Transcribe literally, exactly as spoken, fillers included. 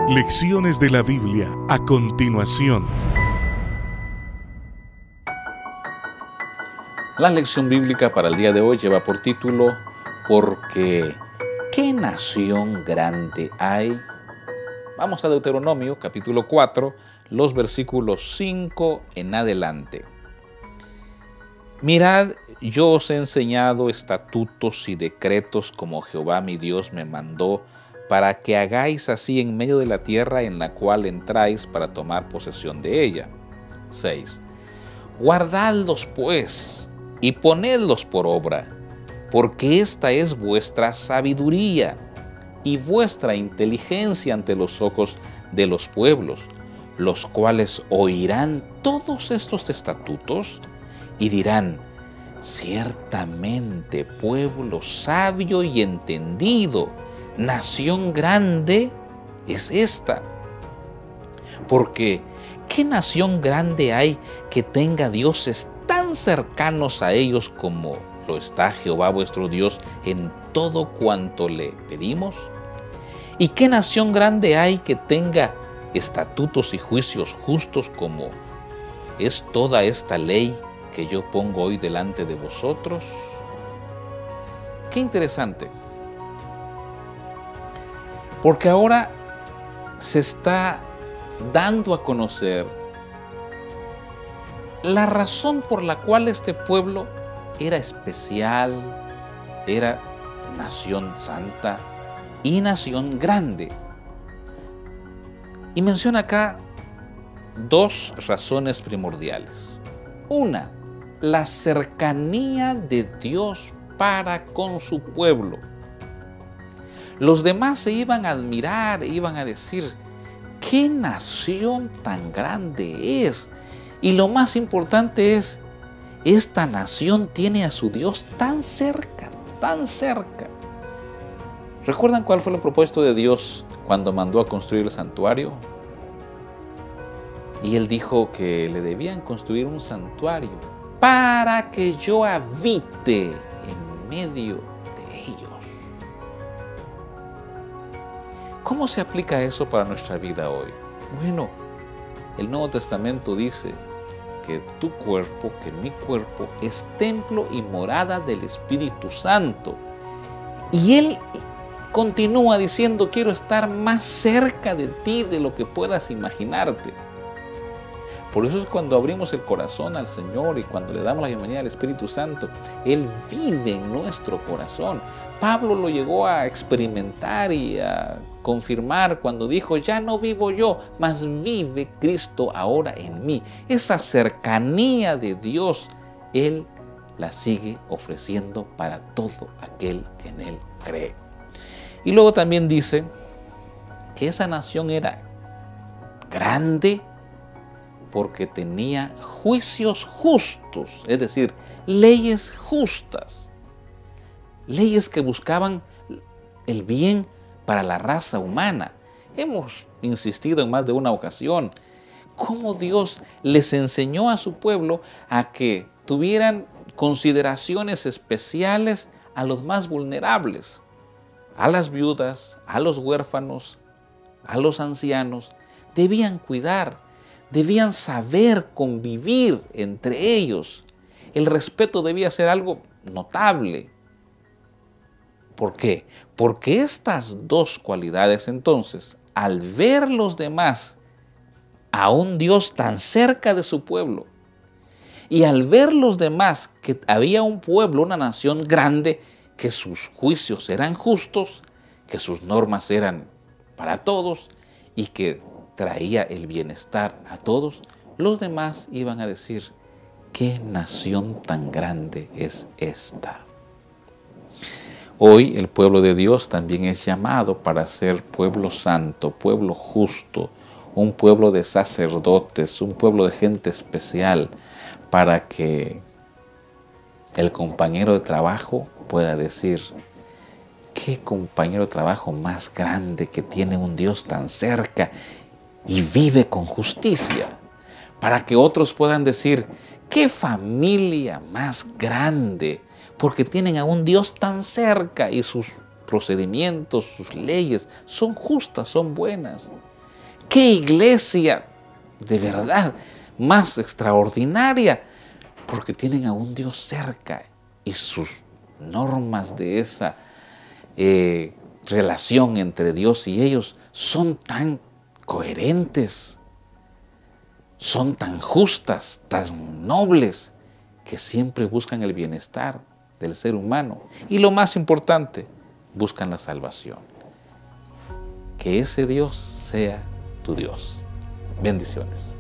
Lecciones de la Biblia a continuación. La lección bíblica para el día de hoy lleva por título Porque ¿qué nación grande hay? Vamos a Deuteronomio capítulo cuatro, los versículos cinco en adelante. Mirad, yo os he enseñado estatutos y decretos como Jehová mi Dios me mandó, para que hagáis así en medio de la tierra en la cual entráis para tomar posesión de ella. seis. Guardadlos pues y ponedlos por obra, porque esta es vuestra sabiduría y vuestra inteligencia ante los ojos de los pueblos, los cuales oirán todos estos estatutos y dirán: ciertamente pueblo sabio y entendido, nación grande es esta. Porque ¿qué nación grande hay que tenga dioses tan cercanos a ellos como lo está Jehová vuestro Dios en todo cuanto le pedimos? ¿Y qué nación grande hay que tenga estatutos y juicios justos como es toda esta ley que yo pongo hoy delante de vosotros? Qué interesante. Porque ahora se está dando a conocer la razón por la cual este pueblo era especial, era nación santa y nación grande. Y menciona acá dos razones primordiales. Una, la cercanía de Dios para con su pueblo. Los demás se iban a admirar, iban a decir: ¿qué nación tan grande es? Y lo más importante es, esta nación tiene a su Dios tan cerca, tan cerca. ¿Recuerdan cuál fue el propósito de Dios cuando mandó a construir el santuario? Y Él dijo que le debían construir un santuario para que yo habite en medio de ellos. ¿Cómo se aplica eso para nuestra vida hoy? Bueno, el Nuevo Testamento dice que tu cuerpo, que mi cuerpo, es templo y morada del Espíritu Santo. Y Él continúa diciendo: quiero estar más cerca de ti de lo que puedas imaginarte. Por eso es cuando abrimos el corazón al Señor y cuando le damos la bienvenida al Espíritu Santo, Él vive en nuestro corazón. Pablo lo llegó a experimentar y a confirmar cuando dijo: ya no vivo yo, mas vive Cristo ahora en mí. Esa cercanía de Dios, Él la sigue ofreciendo para todo aquel que en Él cree. Y luego también dice que esa nación era grande porque tenía juicios justos, es decir, leyes justas, leyes que buscaban el bien para la raza humana. Hemos insistido en más de una ocasión cómo Dios les enseñó a su pueblo a que tuvieran consideraciones especiales a los más vulnerables, a las viudas, a los huérfanos, a los ancianos. Debían cuidar, debían saber convivir entre ellos. El respeto debía ser algo notable. ¿Por qué? Porque estas dos cualidades, entonces, al ver los demás a un Dios tan cerca de su pueblo, y al ver los demás que había un pueblo, una nación grande, que sus juicios eran justos, que sus normas eran para todos y que traía el bienestar a todos, los demás iban a decir: ¿qué nación tan grande es esta? Hoy el pueblo de Dios también es llamado para ser pueblo santo, pueblo justo, un pueblo de sacerdotes, un pueblo de gente especial, para que el compañero de trabajo pueda decir: ¿qué compañero de trabajo más grande que tiene un Dios tan cerca y vive con justicia? Para que otros puedan decir: ¿qué familia más grande? Porque tienen a un Dios tan cerca y sus procedimientos, sus leyes son justas, son buenas. ¡Qué iglesia de verdad más extraordinaria! Porque tienen a un Dios cerca y sus normas de esa eh, relación entre Dios y ellos son tan coherentes, son tan justas, tan nobles, que siempre buscan el bienestar del ser humano. Y lo más importante, buscan la salvación. Que ese Dios sea tu Dios. Bendiciones.